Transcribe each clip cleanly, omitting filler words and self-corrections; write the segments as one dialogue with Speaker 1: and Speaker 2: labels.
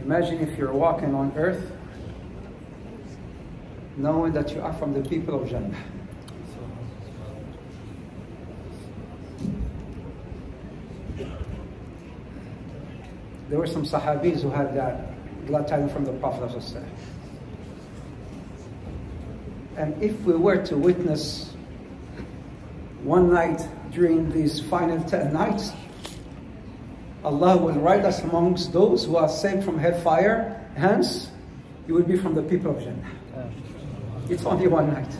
Speaker 1: Imagine if you're walking on earth knowing that you are from the people of Jannah. There were some Sahabis who had that glad tidings from the Prophet. And if we were to witness one night during these final 10 nights, Allah will write us amongst those who are saved from hellfire. Hence, you will be from the people of Jannah. It's only one night.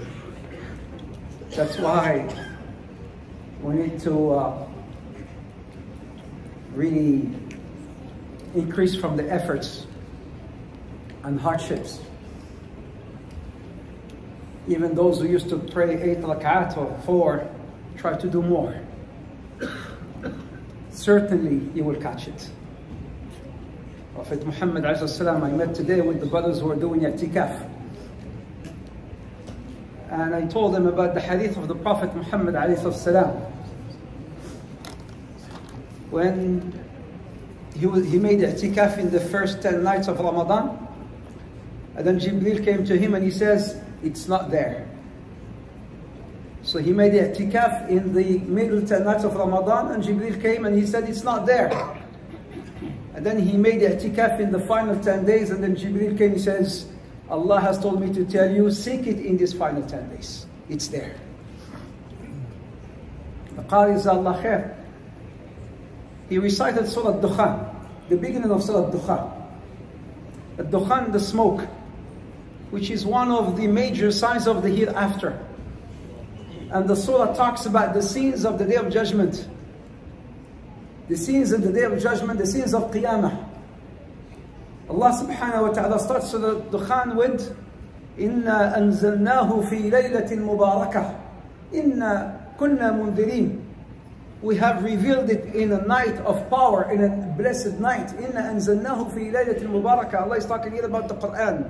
Speaker 1: That's why we need to really increase from the efforts and hardships. Even those who used to pray 8 rak'at or 4, try to do more. Certainly you will catch it. Prophet Muhammad ﷺ, I met today with the brothers who are doing i'tikaf. And I told them about the hadith of the Prophet Muhammad ﷺ. When he made i'tikaf in the first 10 nights of Ramadan, and then Jibreel came to him and he says, it's not there. So he made i'tikaf in the middle 10 nights of Ramadan, and Jibreel came and he said, it's not there. And then he made i'tikaf in the final 10 days, and then Jibreel came and he says, Allah has told me to tell you, seek it in these final 10 days. It's there. The Qari Jazakallah khair, he recited Surah Dukhan, the beginning of Surah Dukhan. The Dukhan, the smoke, which is one of the major signs of the hereafter. And the surah talks about the scenes of the Day of Judgment. The scenes of the Day of Judgment, the scenes of Qiyamah. Allah subhanahu wa ta'ala starts Surah Dukhan with إِنَّا أَنزَلْنَاهُ فِي لَيْلَةٍ مُبَارَكَةٍ إِنَّا كُنَّا مُنذِرِينَ. We have revealed it in a night of power, in a blessed night. إِنَّا أَنزَلْنَاهُ فِي لَيْلَةٍ مُبَارَكَةٍ. Allah is talking here about the Quran.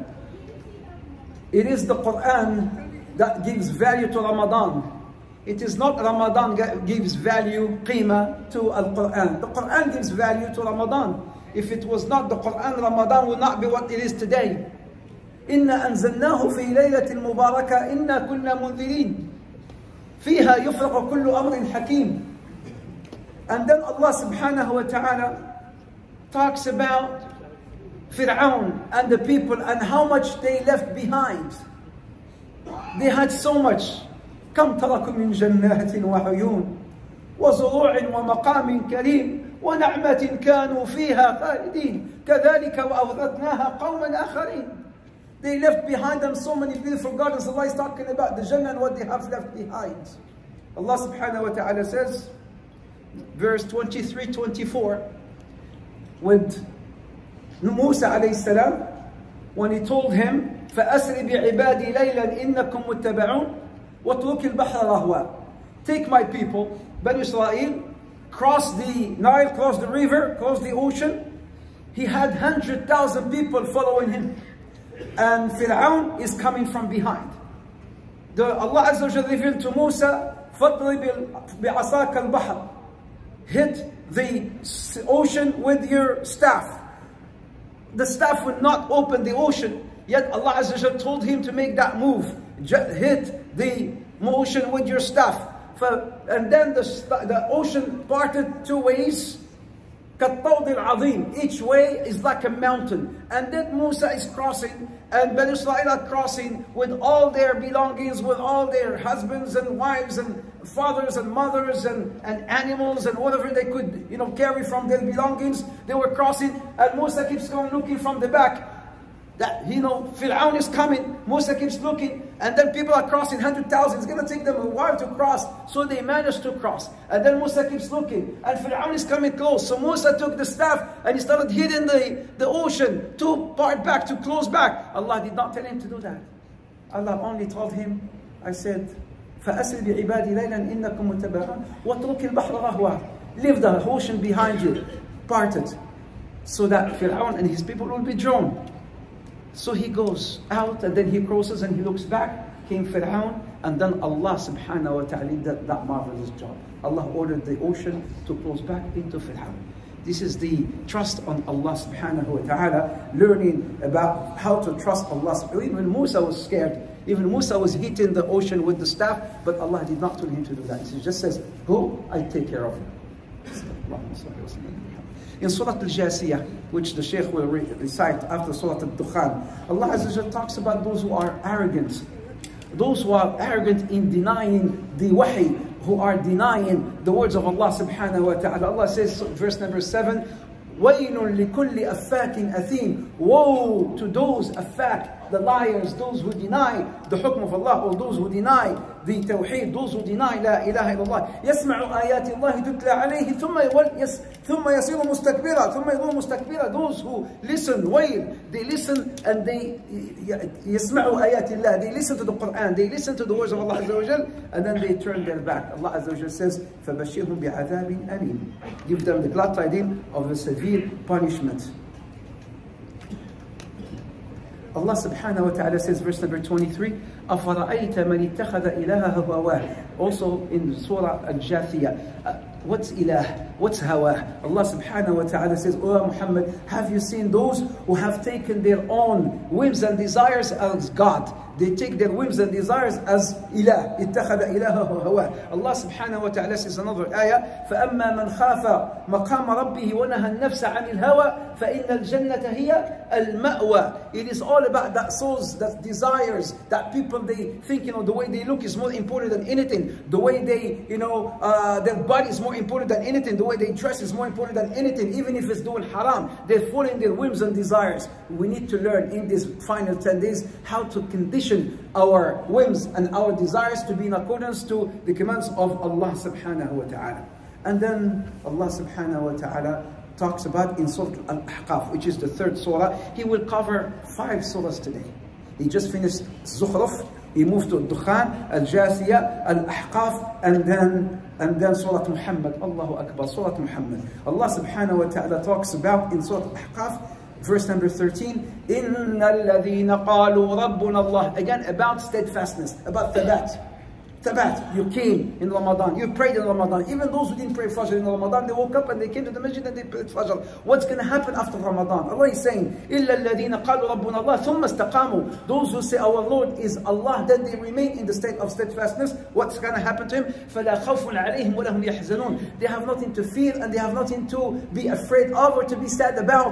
Speaker 1: It is the Quran that gives value to Ramadan. It is not Ramadan that gives value, qima, to Al-Quran. The Quran gives value to Ramadan. If it was not the Quran, Ramadan would not be what it is today. إِنَّا أَنزَلْنَاهُ فِي لَيْلَةٍ مُبَارَكَةٍ إِنَّا كُنَّا مُنذِرِينَ فِيهَا يُفْرَقُ كُلُّ أَمْرٍ حَكِيمٍ. And then Allah subhanahu wa ta'ala talks about Fir'aun and the people and how much they left behind. They had so much. كم تركوا من جنات وعيون وزروع ومقام كريم ونعمة كانوا فيها خالدين كذلك وأورثناها قوما آخرين. They left behind them so many beautiful gardens. Allah is talking about the Jannah and what they have left behind. Allah subhanahu wa ta'ala says, verse 23-24, with Musa alayhi salam, when he told him, فَأَسْرِ بِعِبَادِي لَيْلًا إِنَّكُمْ مُتَّبَعُونَ وَاتْرُكِ الْبَحْرَ رَهْوًا. Take my people, Bani Israel, cross the Nile, cross the river, cross the ocean. He had 100,000 people following him. And Fir'aun is coming from behind. Allah Azza wa Jalla revealed to Musa, فَاضْرِبْ بِعَصَاكَ الْبَحْرَ. Hit the ocean with your staff. The staff would not open the ocean. Yet Allah Azza wa Jalla told him to make that move. Hit the ocean with your staff. And then the ocean parted 2 ways. كَالطَّوْدِ الْعَظِيمِ. Each way is like a mountain. And then Musa is crossing, and Bani Israel are crossing with all their belongings, with all their husbands and wives and fathers and mothers and animals and whatever they could, carry from their belongings. They were crossing, and Musa keeps going looking from the back. That, Fir'aun is coming. Musa keeps looking, and then people are crossing 100,000. It's going to take them a while to cross, so they managed to cross. And then Musa keeps looking, and Fir'aun is coming close. So Musa took the staff and he started hitting the ocean to part back, to close back. Allah did not tell him to do that. Allah only told him, I said, فَأَسْرِ بِعِبَادِي لَيْلًا إِنَّكُمْ مُتَّبَعُونَ وَاتْرُكِ الْبَحْرَ رَهْوًا. Leave the ocean behind you, parted, so that Fir'aun and his people will be drawn. So he goes out, and then he crosses and he looks back, came Fir'aun, and then Allah subhanahu wa ta'ala did that marvelous job. Allah ordered the ocean to close back into Fir'aun. This is the trust on Allah subhanahu wa ta'ala, learning about how to trust Allah. Even Musa was scared. Even Musa was hitting the ocean with the staff, but Allah did not tell him to do that. He just says, go, I take care of you. In Surah Al-Jasiyah, which the Shaykh will recite after Surah Al-Dukhan, Allah Azza wa Jalla talks about those who are arrogant. Those who are arrogant in denying the wahi, who are denying the words of Allah subhanahu wa ta'ala. Allah says, verse number 7, وَيْلٌ لِكُلِّ أَفَّاكٍ أَثِيمٍ. Woe to those affak, the liars, those who deny the hukm of Allah, or those who deny the tawheed, those who deny la ilaha illallah. يَسْمَعُ آيَاتِ اللَّهِ تُتْلَى عَلَيْهِ ثُمَّ يَصِيرُ مُسْتَكْبِرًا ثُمَّ يَظُلُ مُسْتَكْبِرًا. Those who listen, they listen and they يَسْمَعُ آيَاتِ اللَّهِ, they listen to the Quran, they listen to the words of Allah Azza wa Jal, and then they turn their back. Allah Azza wa Jal says, فَبَشِّرْهُمْ بِعَذَابٍ أَلِيمٍ. Give them the glad tidings of a severe punishment. Allah subhanahu wa ta'ala says, verse number 23, أَفَرَأَيْتَ مَنِ اتَّخَذَ إِلَهَهُ هَوَاهُ. Also in Surah Al-Jathiyah, what's ilah? What's hawa? Allah subhanahu wa ta'ala says, O Muhammad, have you seen those who have taken their own whims and desires as God? They take their whims and desires as ilah. اتَّخَذَ إِلَهَهُ هَوَاهُ. Allah subhanahu wa ta'ala says another ayah, فَأَمَّا مَنْ خَافَ مَقَامَ رَبِّهِ وَنَهَى النَّفْسَ عَنِ الْهَوَى فَإِنَّ الْجَنَّةَ هِيَ الْمَأْوَى. It is all about that souls, that desires, that people, they think, the way they look is more important than anything. The way they, their body is more important than anything. The way they dress is more important than anything. Even if it's doing haram, they're following their whims and desires. We need to learn in these final 10 days how to condition our whims and our desires to be in accordance to the commands of Allah subhanahu wa ta'ala. And then Allah subhanahu wa ta'ala talks about in Surah Al-Ahqaf, which is the third surah. He will cover 5 surahs today. He just finished Zukhruf, he moved to Dukhan, Al-Jasiyah, Al-Ahqaf, and then Surah Muhammad. Allahu Akbar, Surah Muhammad. Allah subhanahu wa ta'ala talks about in Surah Al-Ahqaf, verse number 13, إِنَّ الَّذِينَ قَالُوا رَبُّنَا اللَّهِ. Again, about steadfastness, about thabat. Thabat, you came in Ramadan, you prayed in Ramadan. Even those who didn't pray Fajr in Ramadan, they woke up and they came to the masjid and they prayed Fajr. What's going to happen after Ramadan? Allah is saying, إِلَّا الَّذِينَ قَالُوا رَبُّنَا اللَّهِ ثُمَّ اسْتَقَامُوا. Those who say our Lord is Allah, then they remain in the state of steadfastness. What's going to happen to him? فَلَا خَوْفٌ عَلَيْهِمْ وَلَهُمْ يَحْزَنُونَ. They have nothing to fear and they have nothing to be afraid of or to be sad about.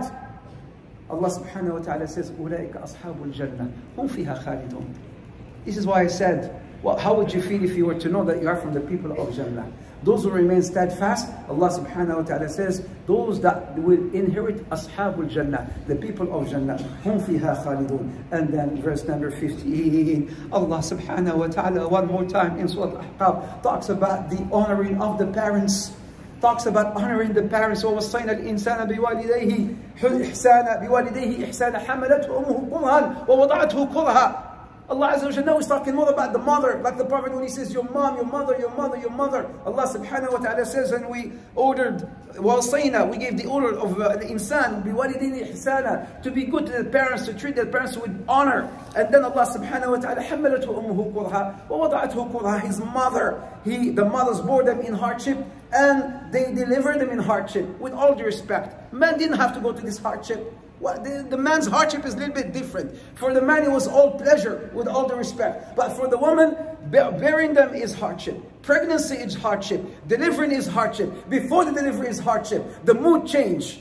Speaker 1: Allah subhanahu wa ta'ala says, أُولَٰئِكَ أَصْحَابُ الْجَنَّةِ هُمْ فِيهَا خَالِدُونَ. This is why I said, well, how would you feel if you were to know that you are from the people of Jannah? Those who remain steadfast, Allah subhanahu wa ta'ala says, those that will inherit Ashabul Jannah, the people of Jannah, hum fiha khalidun. And then verse number 15, Allah subhanahu wa ta'ala one more time in Surah Al-Ahqaf talks about the honoring of the parents. Talks about honoring the parents. وَوَصَّيْنَا الْإِنسَانَ بِوَالِدَيْهِ إِحْسَانًا حَمَلَتْهُ أُمُّهُ كُرْهًا وَوَضَعَتْهُ كُرْهًا. Allah Azza wa Jalla now is talking more about the mother, like the Prophet when he says, your mom, your mother, your mother, your mother. Allah subhanahu wa ta'ala says, and we ordered, وَوَصَّيْنَا, we gave the order of the insan, بِوَالِدَيْهِ إِحْسَانًا, to be good to the parents, to treat their parents with honor. And then Allah subhanahu wa ta'ala, حَمَلَتْهُ أُمُّهُ كُرْهًا وَوَضَعَتْهُ كُرْهًا. His mother, the mothers bore them in hardship, and they delivered them in hardship. With all due respect, man didn't have to go to this hardship. Well, the man's hardship is a little bit different. For the man, it was all pleasure, with all due respect. But for the woman, bearing them is hardship. Pregnancy is hardship. Delivering is hardship. Before the delivery is hardship. The mood change.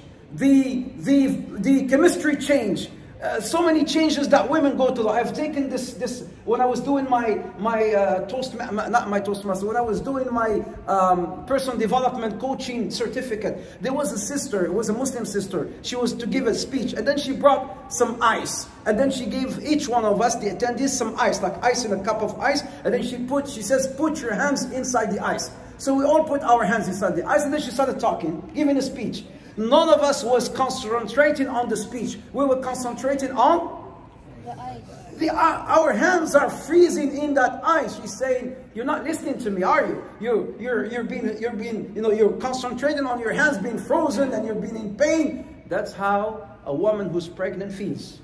Speaker 1: The chemistry change. So many changes that women go through. I've taken this when I was doing my Toastmaster, when I was doing my personal development coaching certificate. There was a sister, it was a Muslim sister. She was to give a speech, and then she brought some ice, and then she gave each one of us, the attendees, some ice, like ice in a cup of ice, and then she says, put your hands inside the ice. So we all put our hands inside the ice, and then she started talking, giving a speech. None of us was concentrating on the speech. We were concentrating on the ice. Our hands are freezing in that ice. She's saying, "You're not listening to me, are you? You're concentrating on your hands being frozen and you're being in pain." That's how a woman who's pregnant feels.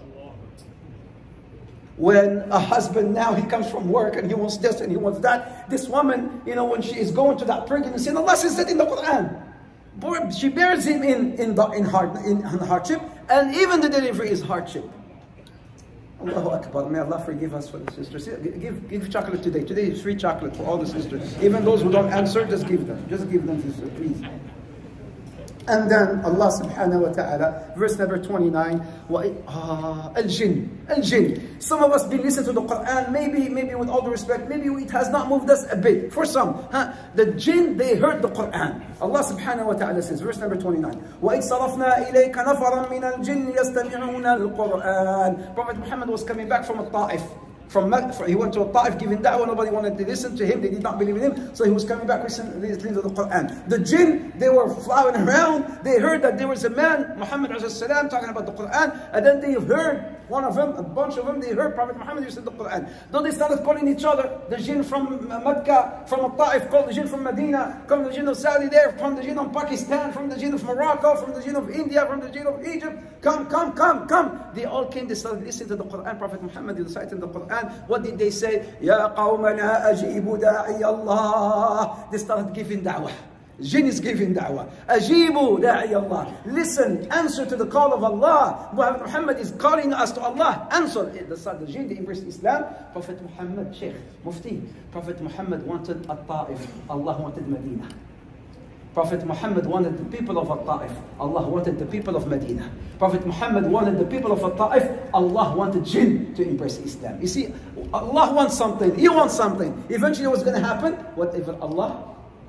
Speaker 1: When a husband now, he comes from work and he wants this and he wants that. This woman, when she is going to that pregnancy, and Allah says that in the Quran. She bears him in hardship, and even the delivery is hardship. Allahu Akbar. May Allah forgive us for the sisters. Give chocolate today. Today is free chocolate for all the sisters. Even those who don't answer, just give them. Just give them, sister, please. And then Allah subhanahu wa ta'ala, verse number 29, Al-Jinn. Some of us been listening to the Quran, maybe with all due respect, maybe it has not moved us a bit. For some, the jinn, they heard the Quran. Allah subhanahu wa ta'ala says, verse number 29, وَإِذْ صَرَفْنَا إِلَيْكَ نَفَرًا مِنَ الْجِنِّ يَسْتَمِعُونَ الْقُرْآنِ. Prophet Muhammad was coming back from Ta'if. He went to a Ta'if giving da'wah, nobody wanted to listen to him, they did not believe in him, so he was coming back listening to the Quran. The jinn, they were flying around, they heard that there was a man, Muhammad ﷺ, talking about the Quran, and then they heard one of them, a bunch of them, they heard Prophet Muhammad recite the Quran. Then they started calling each other, the jinn from Mecca, from Ta'if, called the jinn from Medina, from the jinn of Saudi there, from the jinn of Pakistan, from the jinn of Morocco, from the jinn of India, from the jinn of Egypt, come. They all came, they started listening to the Quran. Prophet Muhammad reciting the Quran. What did they say? Ya qawmana ajibu da'i Allah. They started giving da'wah. Jinn is giving da'wah. Ajibu da'i Allah. Listen, answer to the call of Allah. Muhammad is calling us to Allah. Answer. The jinn, they embraced Islam. Prophet Muhammad, Sheikh, Mufti. Prophet Muhammad wanted At-Ta'if. Allah wanted Medina. Prophet Muhammad wanted the people of At-Ta'if. Allah wanted the people of Medina. Prophet Muhammad wanted the people of At-Ta'if. Allah wanted jinn to embrace Islam. You see, Allah wants something. He wants something. Eventually what's going to happen? Whatever Allah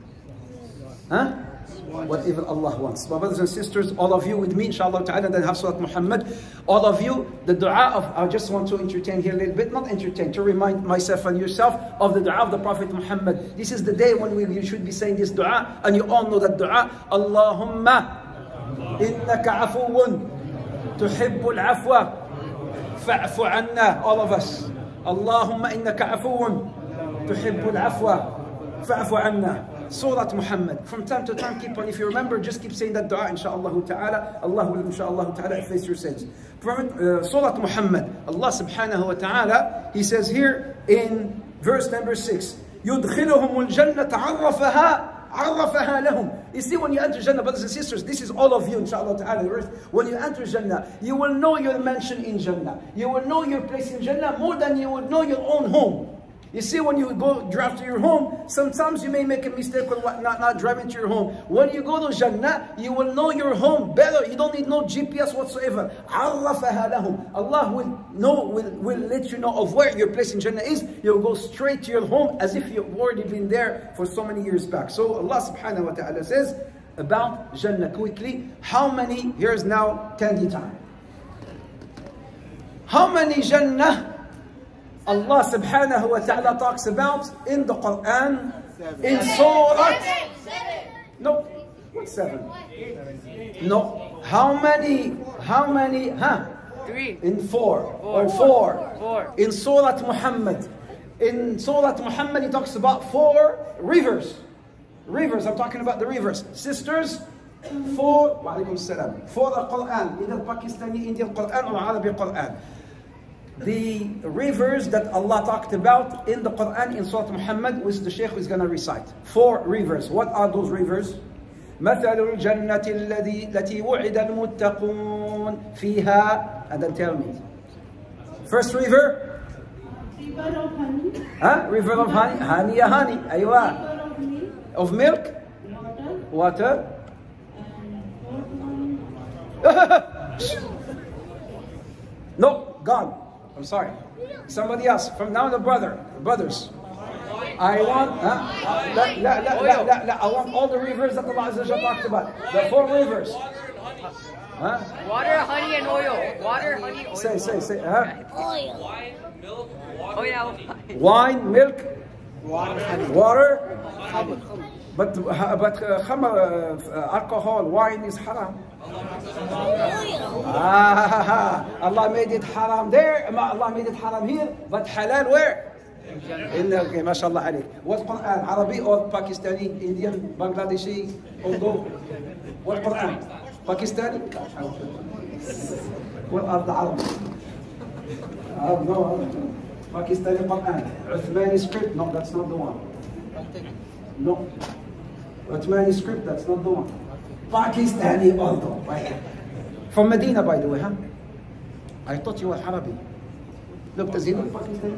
Speaker 1: whatever Allah wants. My brothers and sisters, all of you with me, inshallah ta'ala, then have Surah Muhammad. All of you, the dua of, I just want to entertain here a little bit, not entertain, to remind myself and yourself of the dua of the Prophet Muhammad. This is the day when you should be saying this dua, and you all know that dua. Allahumma innaka afuwun tuhibbul afwa fa'fu anna. All of us. Allahumma innaka afuwun tuhibbul afwa fa'fu anna. Surah Muhammad. From time to time, keep on. If you remember, just keep saying that dua, inshaAllah ta'ala. Allah will, inshaAllah ta'ala, efface your sins. Surah Muhammad. Allah subhanahu wa ta'ala, He says here in verse number 6, يُدْخِلُهُمُ الْجَنَّةَ عَرَّفَهَا لَهُم. You see, when you enter Jannah, brothers and sisters, this is all of you, inshaAllah ta'ala. When you enter Jannah, you will know your mansion in Jannah. You will know your place in Jannah more than you would know your own home. You see, when you go drive to your home, sometimes you may make a mistake with not driving to your home. When you go to Jannah, you will know your home better. You don't need no GPS whatsoever. عَرَّفَهَا لَهُمْ. Allah will let you know of where your place in Jannah is. You'll go straight to your home as if you've already been there for so many years back. So Allah subhanahu wa ta'ala says about Jannah quickly. How many, here's now candy time. How many Jannah Allah subhanahu wa ta'ala talks about in the Quran? In Surah? No. What 7? No. How many? 3. In 4. In Surah Muhammad. In Surah Muhammad, He talks about 4 rivers. Rivers, I'm talking about the rivers. Sisters, 4, wa alaikum salam, 4 the Quran, either Pakistani, Indian Quran or Arabic Quran. The rivers that Allah talked about in the Quran in Surah Muhammad, which the Shaykh is going to recite. 4 rivers. What are those rivers? مثل الجنة التي وعد المتقون فيها. And then tell me. First river?
Speaker 2: River of honey.
Speaker 1: River of honey. Honey, honey. Aywa.
Speaker 2: River of milk.
Speaker 1: Of milk. Water. No, gone. I'm sorry. Somebody else. From now the brothers. I want, I want all the rivers that Allah Azza wa Jalla talked about. The 4 rivers.
Speaker 3: Water, honey, and oil. Water, honey, oil.
Speaker 1: Say.
Speaker 2: oil.
Speaker 3: Wine, milk, water. Oh yeah.
Speaker 1: Wine, milk, water. But alcohol, wine is haram. Allah made it haram there, Allah made it haram here, but halal where? Okay, mashallah alayk. What Quran? Arabic or Pakistani, Indian, Bangladeshi, Urdu? What Quran? Pakistani? What are the Arabs? No. Pakistani Quran. Uthmani script? No, that's not the one. No. Uthmani script, that's not the one. Pakistani although, right? From Medina, by the way, huh? I thought you were Arabi. Look, does he look Pakistani?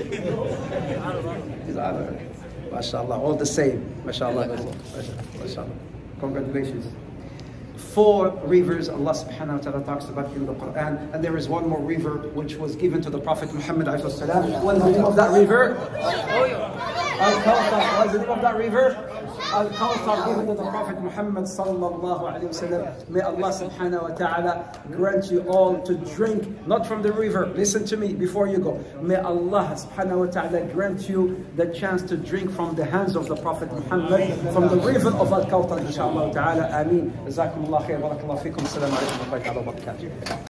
Speaker 1: He's Arabic. MashaAllah, all the same. MashaAllah. MashaAllah. Congratulations. 4 rivers Allah subhanahu wa ta'ala talks about in the Quran, and there is one more river which was given to the Prophet Muhammad alayhi salam. What is the name of that river? Al-Kawthar. What is the name of that river? Al-Kawthar, given to the Prophet Muhammad sallallahu alayhi wa sallam. May Allah subhanahu wa ta'ala grant you all to drink, not from the river. Listen to me before you go. May Allah subhanahu wa ta'ala grant you the chance to drink from the hands of the Prophet Muhammad, from the river of Al-Kawthar, inshallah ta'ala. Ameen. Jazakumullah khair. Barakallahu feekum. Assalamu alaikum wa rahmatullahi wa barakatuh.